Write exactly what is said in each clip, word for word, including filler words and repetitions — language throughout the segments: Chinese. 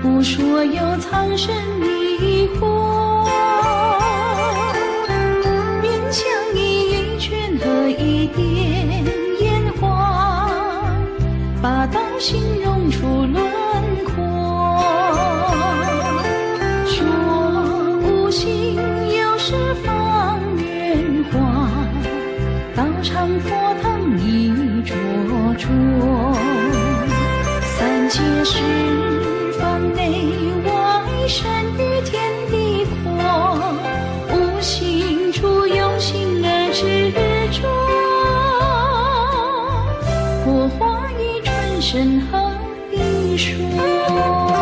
不说有苍生迷惑，勉强一一拳和一点烟花，把刀形容出轮廓。说无心有时放圆花，道场佛堂一灼灼。三界十方内外，山与天地阔，无心处有心而执着。火花与春生何必说？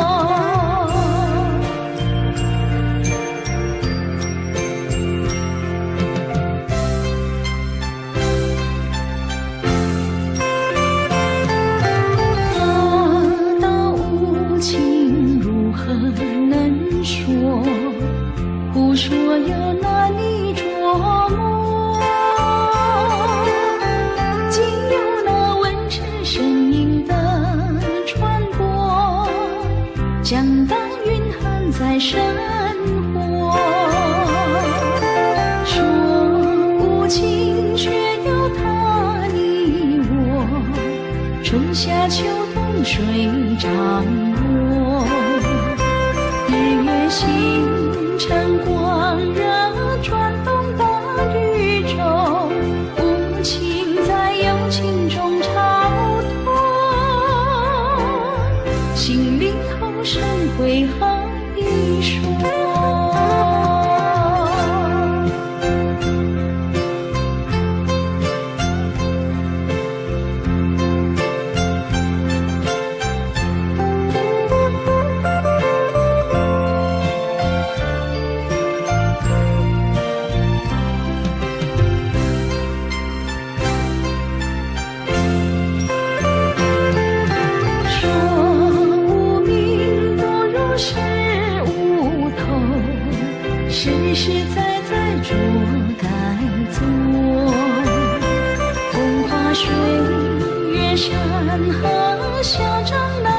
不说又难以琢磨，仅有那文字声音的传播，将当蕴含在生活。说无情，却有他你我，春夏秋冬水涨落，日月星辰光热转动大宇宙，无情在有情中超脱，心里后生会何以说？实实在在做该做，风花水月山河，嚣张。